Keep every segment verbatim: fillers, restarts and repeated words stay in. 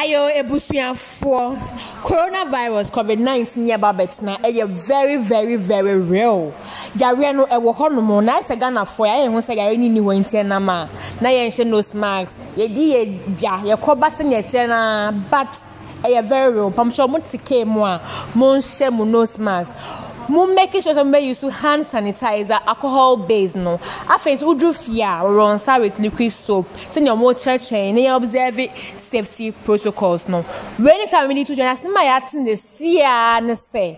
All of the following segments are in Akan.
Ayo ebusuafo coronavirus covid nineteen ya babet na e very very very real. Yare no e wo honom na se Ghana fo ya hu se yare ni ni wantie na ma na ye nhye nose mask ye di ye bia ye koba se nyete na but e very real. Pam sure mo tike mo a mo nhye mo nose mask. Mo make sure somebody use hand sanitizer alcohol based no after udru fia run with liquid soap so your more church and you observe safety protocols no when time we need to join us my atin the see and say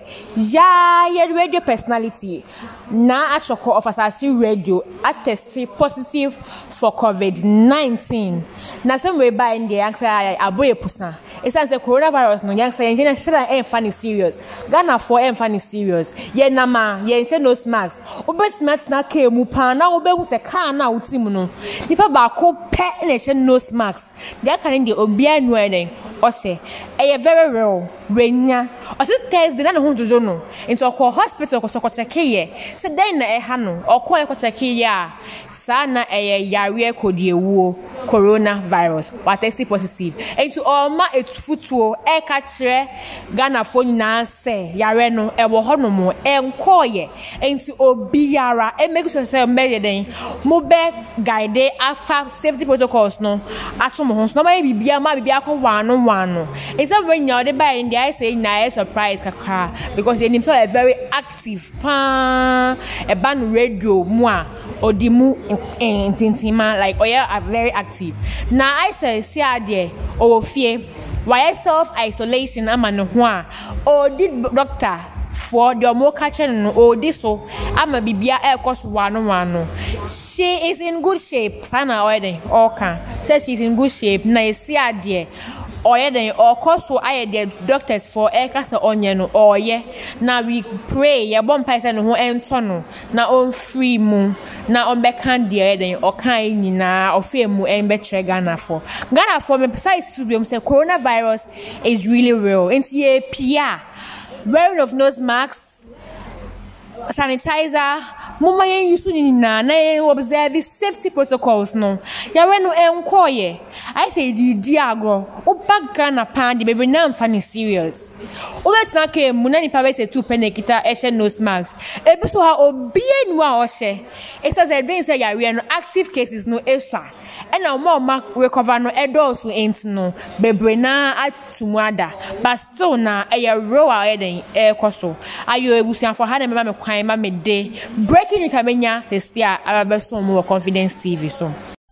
ya ya radio personality na ashoko of asasi radio attest positive for covid nineteen na some way by in the answer aboye pusa it says the coronavirus no yang say engineer should I funny serious Ghana for em funny serious ye nama ye nhye nose mask obetime na ka emu pa na obehu se ka na utim no nipa ba ko pe na nhye nose mask dia kan de obi anu eden o se e very real wenya o se Thursday na ho jojo no into ko hospital ko so ko check ye se den na e ha no o ko e ko check ye a sa na e yare kodiewo coronavirus what test positive into all ma etufutuo e ka kire Ghana fo nyina se yare no e wo hono enkoye enti obiara e make sure say me den mo be guide after safety protocols no atom ho no ma bibia ma bibia ko wano wano it's a when you dey buy in the I say na surprise kakra because they need to are very active pa e ban radio mo a odimu intintima like oya are very active na I say see ade o fie why self isolation ama no ho a o did doctor for the more catching no oh this so ama bibia e cost one one she is in good shape sana oyeden oka say she is in good shape na esi ade oyeden or cost so aye the doctors for e kasa onye no oye na we pray ye bom paisa no ho ento no na on free mu na on be kan de oyeden o kan nyina ofe mu en be kire Ghana for Ghana for me precise to say coronavirus is really real enti ye pia wearing of nose masks, sanitizer, mama yen use ni na na observe safety protocols no. Ya we no enkoye. I say di di agro. O bag Ghana pan di baby na mfa ni serious. O let na ke mu na ni pa we say two penny kita e she nose mask. E bi so ha obi enu a o she. It says e dey say ya we no active cases no eswa. E na mo ma recover no e do so ent no. Bebre na atumada. But still na e ya row a e den e koso. Ayo ebusian for ha na me ma me kwan ma me dey. Breaking it amenya the stia ababeso mo Confidence T V so.